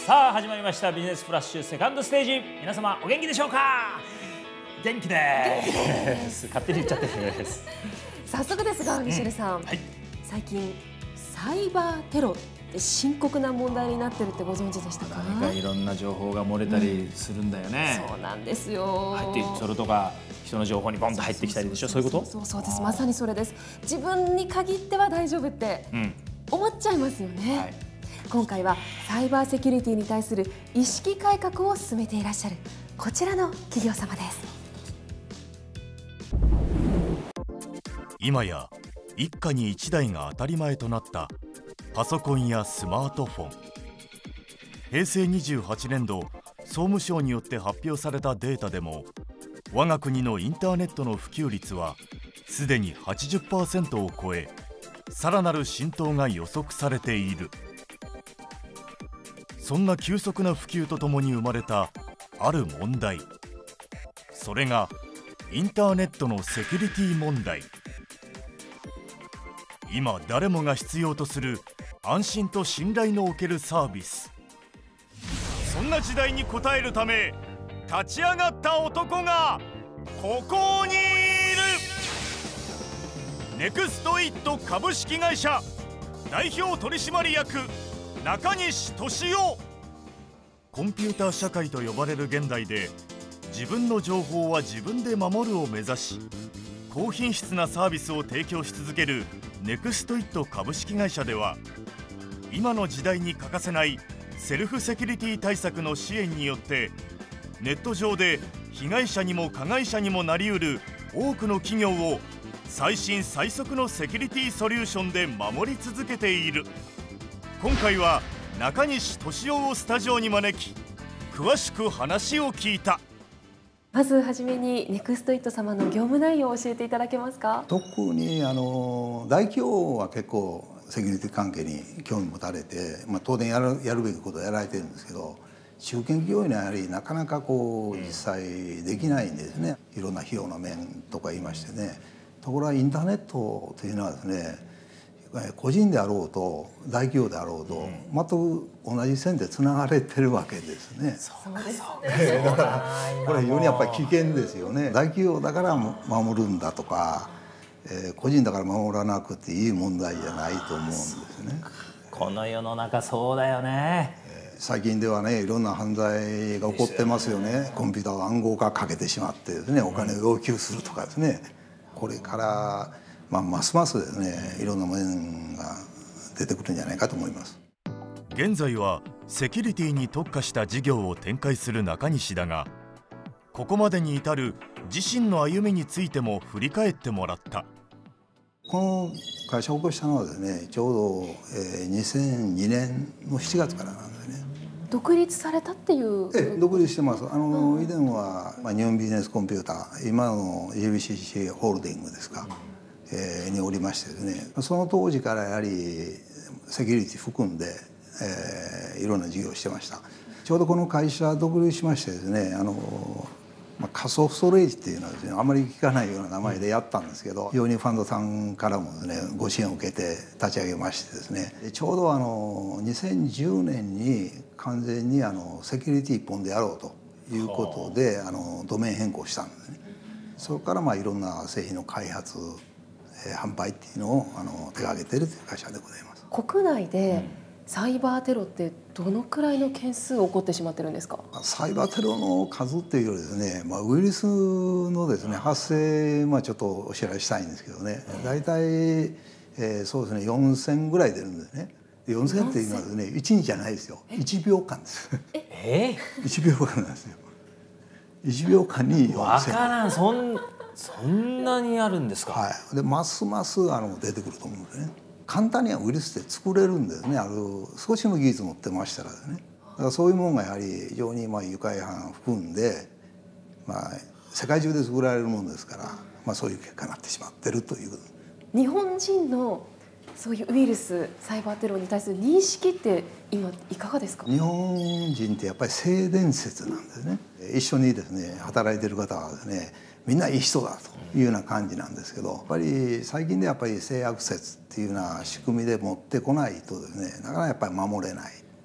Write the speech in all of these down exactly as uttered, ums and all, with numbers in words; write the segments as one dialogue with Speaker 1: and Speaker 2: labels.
Speaker 1: さあ始まりましたビジネスフラッシュセカンドステージ。皆様お元気でしょうか。元気です勝手に言っちゃってです。
Speaker 2: 早速ですがミシェルさん、うんはい、最近サイバーテロって深刻な問題になってるってご存知でしたか。
Speaker 1: 何かいろんな情報が漏れたりするんだよね、
Speaker 2: うん、そうなんですよ。
Speaker 1: 入ってそれとか人の情報にボンと入ってきたりでしょ。そういうこと。
Speaker 2: そうそうです。まさにそれです。自分に限っては大丈夫って思っちゃいますよね、うんはい、今回はサイバーセキュリティに対する意識改革を進めていらっしゃるこちらの企業様です。
Speaker 3: 今や一家に一台が当たり前となったパソコンやスマートフォン。平成にじゅうはちねんど総務省によって発表されたデータでも、我が国のインターネットの普及率はすでに はちじゅっパーセント を超え、さらなる浸透が予測されている。そんな急速な普及とともに生まれたある問題、それがインターネットのセキュリティ問題。今誰もが必要とする安心と信頼のおけるサービス、そんな時代に応えるため立ち上がった男がここにいる。ネクストイット株式会社代表取締役中西俊夫。コンピューター社会と呼ばれる現代で、自分の情報は自分で守るを目指し、高品質なサービスを提供し続けるネクストイット株式会社では、今の時代に欠かせないセルフセキュリティ対策の支援によって、ネット上で被害者にも加害者にもなりうる多くの企業を最新最速のセキュリティソリューションで守り続けている。今回は中西俊夫をスタジオに招き、詳しく話を聞いた。
Speaker 2: まずはじめにネクストイット様の業務内容を教えていただけますか。
Speaker 4: 特にあの大企業は結構セキュリティ関係に興味持たれて、まあ、当然やる、やるべきことをやられてるんですけど、中堅企業にはやはりなかなかこう実際できないんですね。いろんな費用の面とか言いましてね。ところがインターネットというのはですね、個人であろうと大企業であろうと全く同じ線でつながれてるわけですね。
Speaker 2: そうですね。
Speaker 4: だからこれ非常にやっぱり危険ですよね。大企業だから守るんだとか、えー、個人だから守らなくていい問題じゃないと思うんですね。
Speaker 1: この世の中そうだよね。
Speaker 4: 最近ではね、いろんな犯罪が起こってますよね。コンピューターを暗号化かけてしまってですね、お金を要求するとかですね。これからまあますますですね、いろんな面が出てくるんじゃないかと思います。
Speaker 3: 現在はセキュリティに特化した事業を展開する中西だが、ここまでに至る自身の歩みについても振り返ってもらった。
Speaker 4: この会社を起こしたのはですね、ちょうど、えー、にせんにねんのしちがつからなんですね。
Speaker 2: 独立されたっていう。
Speaker 4: ええ、独立してます。あの、うん、以前は、まあ、日本ビジネスコンピューター、今の ジェービーシーシー ホールディングですか、うんえー、におりましてですね、その当時からやはりセキュリティ含んで、えー、いろんな事業をしてました。ちょうどこの会社独立しましてですね、あのまあ、仮想ストレージっていうのはですね、あまり聞かないような名前でやったんですけど、非常にファンドさんからもですねご支援を受けて立ち上げましてですね、ちょうどあのにせんじゅうねんに完全にあのセキュリティ一本でやろうということで、あのドメイン変更したんですね。それからまあいろんな製品の開発、販売っていうのをあの手がけているという会社でございます。
Speaker 2: 国内でサイバーテロってどのくらいの件数起こってしまってるんですか。サ
Speaker 4: イバーテロの数っていうよりですね、まあ、ウイルスのですね発生、まあ、ちょっとお知らせしたいんですけどね、大体、えー、そうですねよんせんぐらい出るんですね。よんせんっていうのはですねいちにちじゃないですよ、いちびょうかんです。
Speaker 1: え
Speaker 4: いちびょうかんなんですよ。いちびょうかんによんせん。
Speaker 1: わからん、そんそんなにあるんですか。
Speaker 4: はい。でますますあの出てくると思うんですね。簡単にはウイルスって作れるんですね。ある少しの技術持ってましたらですね。だからそういうものがやはり非常にまあ愉快犯含んで、まあ世界中で作られるものですから、まあそういう結果になってしまってるという。
Speaker 2: 日本人のそういうウイルス、サイバーテロに対する認識って今いかがですか。
Speaker 4: 日本人ってやっぱり性善説なんですね。一緒にですね働いてる方はですね、みんないい人だというような感じなんですけど、やっぱり最近でやっぱり性悪説っていうような仕組みで持ってこないとですね、なかなかやっぱり守れない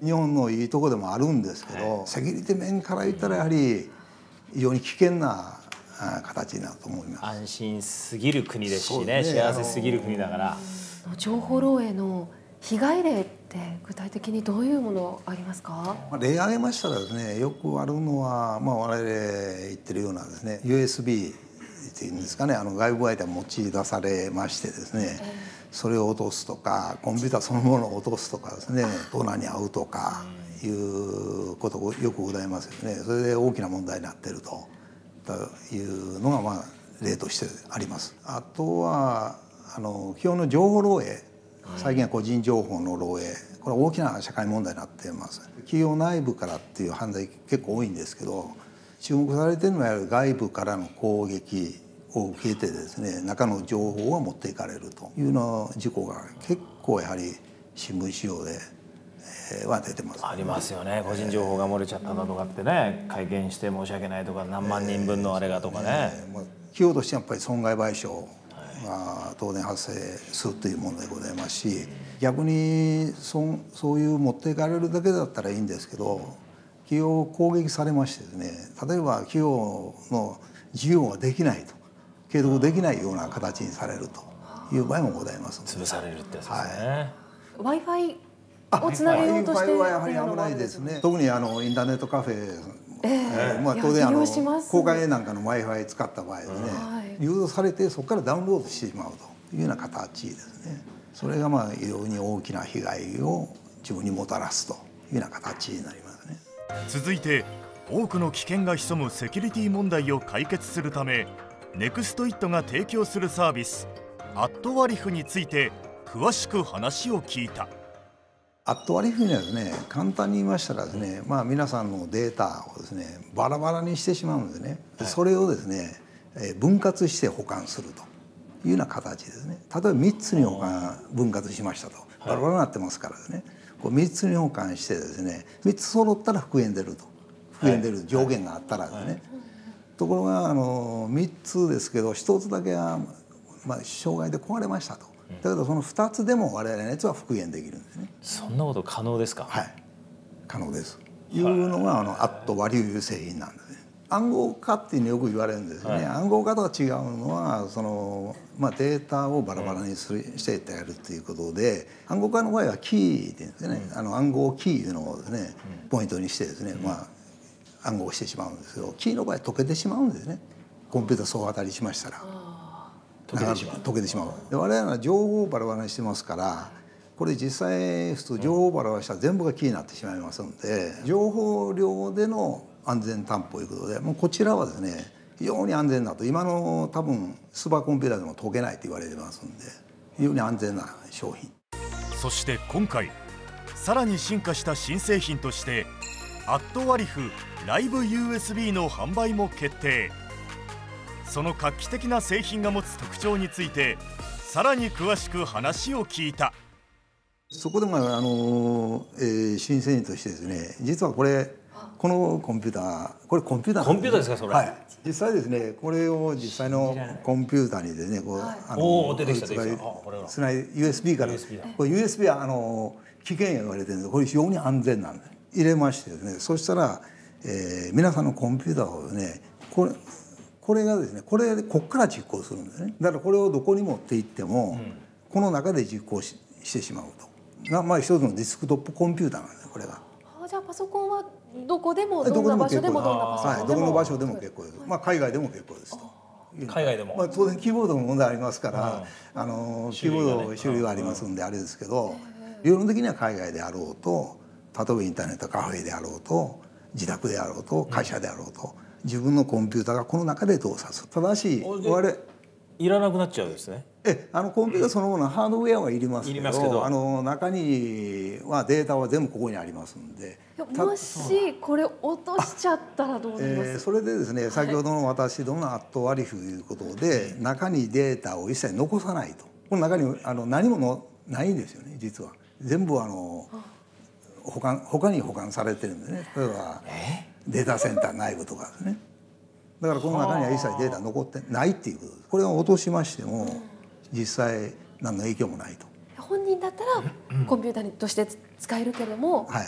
Speaker 4: 日本のいいとこでもあるんですけど、はい、セキュリティ面から言ったらやはり非常に危険な形になると思います。
Speaker 1: 安心すぎる国ですしね、幸せすぎる国だから。
Speaker 2: 情報漏洩の被害例って具体的にどういうものありますか？
Speaker 4: 例挙げましたらですね、よくあるのは、まあ、我々言ってるようなですね ユーエスビー っていうんですかね、あの外部媒体持ち出されましてですね、えー、それを落とすとかコンピューターそのものを落とすとかですね、盗難に遭うとかいうことがよくございますよね。それで大きな問題になっているというのがまあ例としてあります。あとはあの基本の情報漏洩、最近は個人情報の漏洩、これは大きな社会問題になっています。企業内部からっていう犯罪結構多いんですけど、注目されているのはやはり外部からの攻撃を受けてですね、中の情報が持っていかれるというの事故が結構やはり新聞資料で、えー、は出てます、ね、
Speaker 1: ありますよね。個人情報が漏れちゃっただとかってね、会見して申し訳ないとか、何万人分のあれがとかね。
Speaker 4: えー、まあ、企業としてはやっぱり損害賠償が当然発生するという問題でございますし、逆に そ, そういう持っていかれるだけだったらいいんですけど、企業を攻撃されましてですね、例えば企業の事業ができないと、継続できないような形にされるという場合もございます。
Speaker 1: 潰されるってやつですね。
Speaker 2: はい、Wi-Fi をつなげようとしている
Speaker 4: Wi-Fi はやはり危ないですね。特にあのインターネットカフェ、
Speaker 2: えー
Speaker 4: まあ、当然あの公開なんかの Wi-Fi 使った場合ですね、うん、誘導されてそこからダウンロードしてしまうというような形ですね。それがまあ非常に大きな被害を自分にもたらすというような形になりますね。
Speaker 3: 続いて多くの危険が潜むセキュリティ問題を解決するため、ネクストイットが提供するサービスアットワリフについて詳しく話を聞いた。
Speaker 4: アットワリフにはですね、簡単に言いましたらですね、まあ、皆さんのデータをですねバラバラにしてしまうんですね。それをですね分割して保管するというような形ですね。例えばみっつに保管分割しましたと、バラバラになってますからですね、こうみっつに保管してですね、みっつ揃ったら復元出ると、復元出る上限があったらですね、はいはい、ところがあのみっつですけどひとつだけは、まあ、障害で壊れましたと。だけどそのふたつでも我々のやつは復元できるんですね。
Speaker 1: そんなこと可能ですか？
Speaker 4: はい、可能です。いうのがあのアットワリュー製品なんですね。暗号化っていうのよく言われるんですよね。はい、暗号化とは違うのはその、まあ、データをバラバラにする、うん、してやるっていうことで、暗号化の場合はキーっていうんですね、うん、あの暗号キーいうのをですね、うん、ポイントにしてですね、まあ、暗号してしまうんですけど、キーの場合溶けてしまうんですね。コンピューター総当たりしましたら。溶けてしまう。溶けてしまう。で我々は情報をバラバラにしてますから、これ実際普通情報をバラバラにしたら全部がキーになってしまいますので、情報量での安全担保ということで、もうこちらはですね非常に安全だと、今の多分スーパーコンピューターでも解けないと言われてますんで、非常に安全な商品。
Speaker 3: そして今回さらに進化した新製品としてアットワリフライブ ユーエスビー の販売も決定。その画期的な製品が持つ特徴についてさらに詳しく話を聞いた。
Speaker 4: そこでもあの、えー、新製品としてですね、実はこれこのコンピューター、これコンピューター
Speaker 1: コンピューターですかそれ？
Speaker 4: はい、実際ですね、これを実際のコンピューターにですね、こう、はい、あの
Speaker 1: おお出てきた出てきた。
Speaker 4: つない ユーエスビー から ユーエスビー だ。これ ユーエスビー はあの危険や言われてるんですけど、これ非常に安全なんです。入れましてですね、そしたら、えー、皆さんのコンピューターをですね、これこれがですね、これでこっから実行するんですね。だからこれをどこに持っていっても、うん、この中で実行 し, してしまうと。がまあ一つのデスクトップコンピューターなんですこれが。
Speaker 2: あ、じゃあパソコンはどこでもどんな場所でもどんなパソコンでも、はい、
Speaker 4: どこの場所でも結構です。まあ海外でも結構ですと。
Speaker 1: 海外でも、
Speaker 4: まあ、当然キーボードの問題ありますから、うん、あのキーボード種類はありますんであれですけど、理論的には海外であろうと、例えばインターネットカフェであろうと、自宅であろうと、会社であろうと、自分のコンピューターがこの中で動作する。ただし我々
Speaker 1: いらなくなっちゃうんですね。
Speaker 4: えあのコンピューターそのものはハードウェアはいりますけど、けどあの中にはデータは全部ここにありますんで。
Speaker 2: もしこれ落としちゃったらどうなります？
Speaker 4: えー、それでですね、先ほどの私どものアットワリフということで、中にデータを一切残さないと。この中にあの何ものないんですよね、実は。全部あの保管他に保管されてるんでね。例えばデータセンター内部とかですね。だからこの中には一切データ残ってないっていうことです。これを落としましても実際何の影響もないと。
Speaker 2: 本人だったらコンピューターとして使えるけども、
Speaker 4: はい、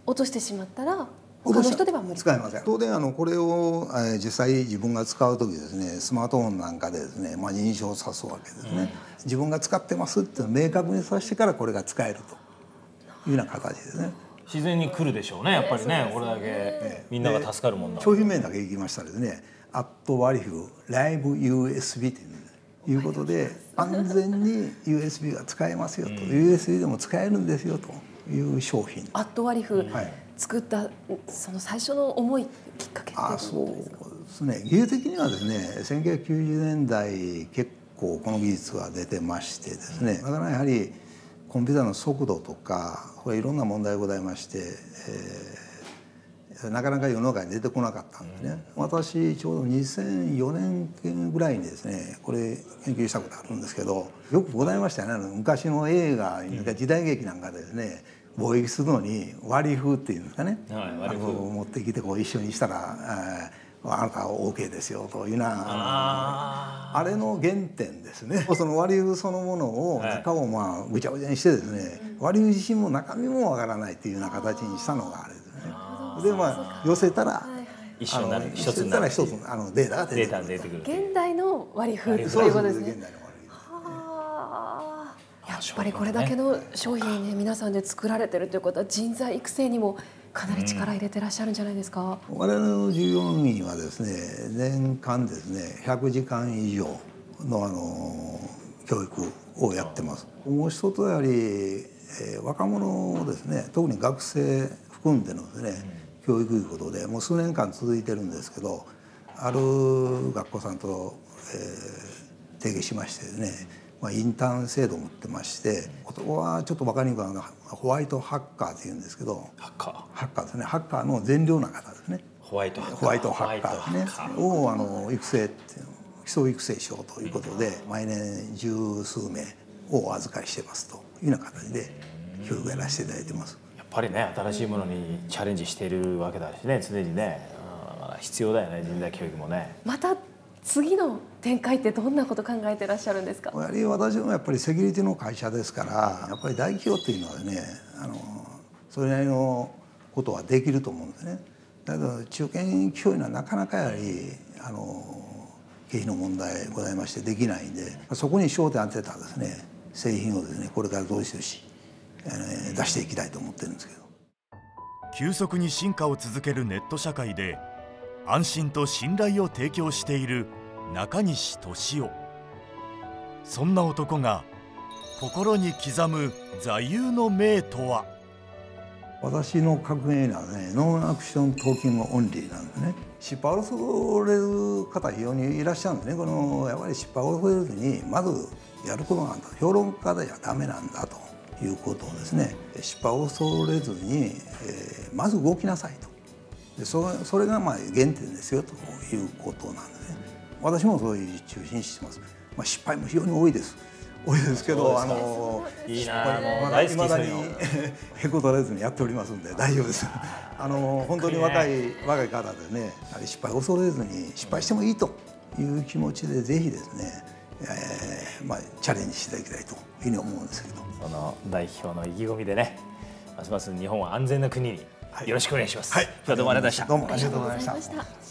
Speaker 2: 落としてしまったら他の人では無理。
Speaker 4: 使えません。当然あのこれを、えー、実際自分が使う時ですね、スマートフォンなんかでですね、まあ、認証を指すわけですね、うん、自分が使ってますって明確にさせてからこれが使えるというような形ですね。
Speaker 1: 自然に来るでしょうね、やっぱりね、これだけみんなが助かるもんだ。
Speaker 4: 商品名だけいきましたらですね、アットワリフライブ ユーエスビー ということで安全に ユーエスビー が使えますよと、うん、ユーエスビー でも使えるんですよという商品。
Speaker 2: アットワリフ、はい、作ったその最初の思いきっかけってどうですか？あ、そうですね。技術的にはですね、せんきゅうひゃくきゅうじゅうねんだい結構この技術が出てましてですね、だからやはりコンピューターの速度とかこれいろんな問題がございまして、えー、なかなか世の中に出てこなかったんですね。うん、私ちょうどにせんよねんぐらいにですねこれ研究したことあるんですけど、よくございましたよね。昔の映画時代劇なんかでですね、貿易するのに割り風っていうんですかね、はい、割り風を持ってきてこう一緒にしたら、えー、あなたは オーケー ですよというような あ, あれの原点ですね。その割り風そのものを中をまあぐちゃぐちゃにしてですね、割り風自身も中身もわからないっていうような形にしたのがあれですね。でまあ寄せたら
Speaker 1: 一緒になる、一つになる、
Speaker 4: 一つあのデータが出てくる。
Speaker 2: 現代の割り風ということですね。やっぱりこれだけの商品ね、皆さんで作られてるということは人材育成にもかなり力入れてらっしゃるんじゃないですか？
Speaker 4: うん、我々の従業員はですね、年間ですねひゃくじかん以上のあの教育をやってます。もう一つはやはり、えー、若者ですね、特に学生含んでのですね、うん、教育ということでもう数年間続いてるんですけど、ある学校さんと、えー、提携しましてですね、まあ、インターン制度を持ってまして、ここはちょっと分かりにくいのはホワイトハッカーっていうんですけど、
Speaker 1: ハッカー
Speaker 4: ハッカーですね。ハッカーの善良な方ですね。
Speaker 1: ホワイトハッカー、
Speaker 4: ホワイトハッカーですねをあの育成っていうの基礎育成しようということで、毎年十数名をお預かりしてますというような形で教育をやらせていただいてます。
Speaker 1: やっぱりね、新しいものにチャレンジしているわけだしね、常にね、必要だよね、人材教育もね。
Speaker 2: また次の展開ってどんなこと考えてらっしゃるんですか？
Speaker 4: やはり私もやっぱりセキュリティの会社ですから、やっぱり大企業っていうのはね、あのそれなりのことはできると思うんですね。だけど中堅企業にはなかなかやはりあの経費の問題ございましてできないんで、そこに焦点を当てたですね製品をですねこれからどうしようし、えー、出していきたいと思ってるんですけど。
Speaker 3: 急速に進化を続けるネット社会で安心と信頼を提供している中西俊夫。そんな男が心に刻む座右の銘とは。
Speaker 4: 私の格言はね、ノンアクショントーキングオンリーなんですね。失敗を恐れる方非常にいらっしゃるんですね。このやっぱり失敗を恐れずにまずやることなんだ、評論家ではダメなんだということをですね、失敗を恐れずに、えー、まず動きなさいと。で そ, それがまあ原点ですよということなんですね。私もそういう中心してます。まあ、失敗も非常に多いです。多いですけど、あの
Speaker 1: いいな、もう
Speaker 4: 大好きそういうの。へこたれずにやっておりますんで大丈夫です。あの本当に若い若い方でね、失敗を恐れずに失敗してもいいという気持ちでぜひですね、えー、まあチャレンジしていただきたいというふうに思うんですけど。
Speaker 1: その代表の意気込みでね、ますます日本は安全な国によろしくお願いします。
Speaker 4: はい、
Speaker 1: 今日はどうもありがとうございました。
Speaker 4: どうもありがとうございました。